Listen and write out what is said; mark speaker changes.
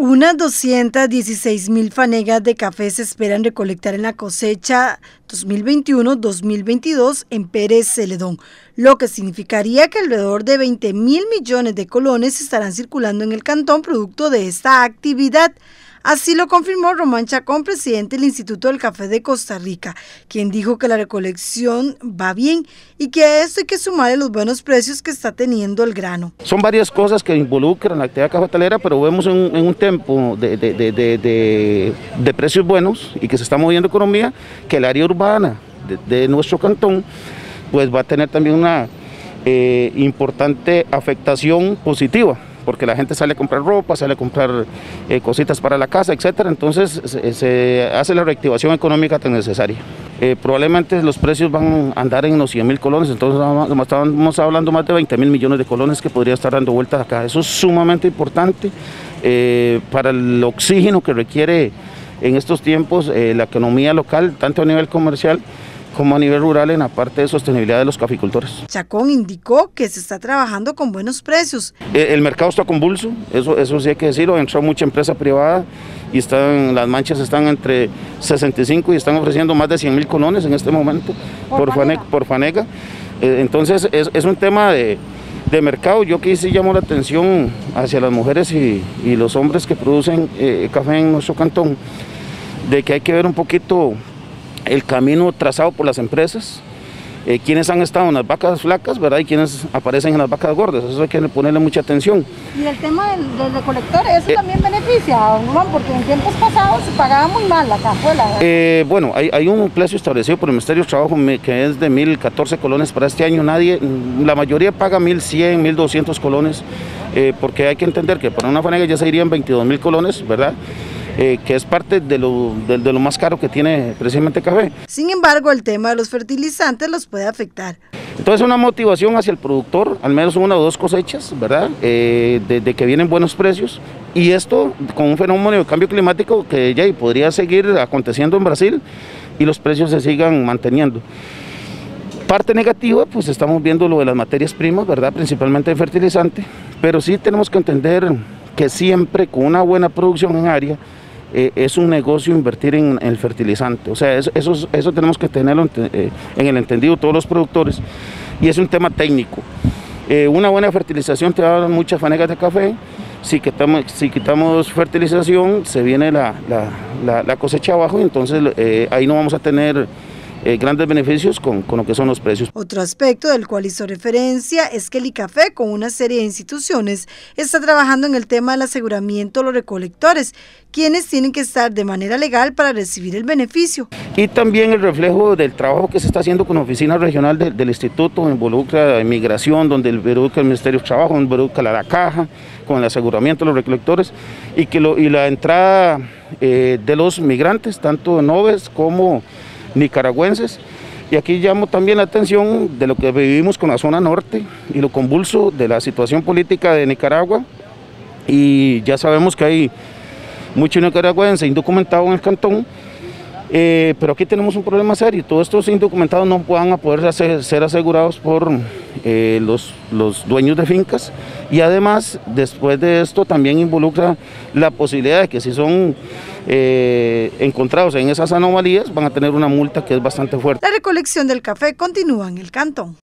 Speaker 1: Unas 216.000 fanegas de café se esperan recolectar en la cosecha 2021-2022 en Pérez Celedón, lo que significaría que alrededor de 20.000 millones de colones estarán circulando en el cantón producto de esta actividad. Así lo confirmó Román Chacón, presidente del Instituto del Café de Costa Rica, quien dijo que la recolección va bien y que a esto hay que sumarle los buenos precios que está teniendo el grano.
Speaker 2: Son varias cosas que involucran la actividad cafetalera, pero vemos en un tiempo de precios buenos y que se está moviendo economía, que el área urbana de nuestro cantón pues va a tener también una importante afectación positiva, porque la gente sale a comprar ropa, sale a comprar cositas para la casa, etcétera. Entonces se hace la reactivación económica tan necesaria. Probablemente los precios van a andar en unos 100.000 colones, entonces estamos hablando más de 20.000 millones de colones que podría estar dando vueltas acá. Eso es sumamente importante para el oxígeno que requiere en estos tiempos la economía local, tanto a nivel comercial como a nivel rural en la parte de sostenibilidad de los caficultores.
Speaker 1: Chacón indicó que se está trabajando con buenos precios.
Speaker 2: El mercado está convulso, eso sí hay que decirlo, entró mucha empresa privada y las manchas están entre 65 y están ofreciendo más de 100.000 colones en este momento por fanega. Entonces es un tema de mercado. Yo que sí llamo la atención hacia las mujeres y los hombres que producen café en nuestro cantón, de que hay que ver un poquito el camino trazado por las empresas, quienes han estado en las vacas flacas, ¿verdad? Y quienes aparecen en las vacas gordas. Eso hay que ponerle mucha atención.
Speaker 3: Y el tema del recolector, ¿eso también beneficia, don Juan? Porque en tiempos pasados se pagaba muy mal la cajuela.
Speaker 2: Bueno, hay un precio establecido por el Ministerio de Trabajo que es de 1.014 colones para este año. La mayoría paga 1.100, 1.200 colones, porque hay que entender que para una fanega ya se irían 22.000 colones, ¿verdad? Que es parte de lo más caro que tiene precisamente café.
Speaker 1: Sin embargo, el tema de los fertilizantes los puede afectar.
Speaker 2: Entonces una motivación hacia el productor, al menos una o dos cosechas, ¿verdad? De que vienen buenos precios, y esto con un fenómeno de cambio climático que ya podría seguir aconteciendo en Brasil y los precios se sigan manteniendo. Parte negativa, pues estamos viendo lo de las materias primas, ¿verdad? Principalmente de fertilizante, pero sí tenemos que entender que siempre con una buena producción en área, es un negocio invertir en el fertilizante. O sea, eso tenemos que tenerlo en el entendido todos los productores, y es un tema técnico. Una buena fertilización te va a dar muchas fanegas de café. Si quitamos fertilización, se viene la cosecha abajo, y entonces ahí no vamos a tener grandes beneficios con lo que son los precios.
Speaker 1: Otro aspecto del cual hizo referencia es que el ICAFE, con una serie de instituciones, está trabajando en el tema del aseguramiento de los recolectores, quienes tienen que estar de manera legal para recibir el beneficio.
Speaker 2: Y también el reflejo del trabajo que se está haciendo con la oficina regional del instituto, involucra migración, donde involucra el Ministerio de Trabajo, involucra la caja, con el aseguramiento de los recolectores, y la entrada de los migrantes, tanto noves como nicaragüenses. Y aquí llamo también la atención de lo que vivimos con la zona norte y lo convulso de la situación política de Nicaragua, y ya sabemos que hay mucho nicaragüense indocumentado en el cantón, pero aquí tenemos un problema serio. Todos estos indocumentados no van a poder ser asegurados por los dueños de fincas, y además después de esto también involucra la posibilidad de que si son encontrados en esas anomalías van a tener una multa que es bastante fuerte.
Speaker 1: La recolección del café continúa en el cantón.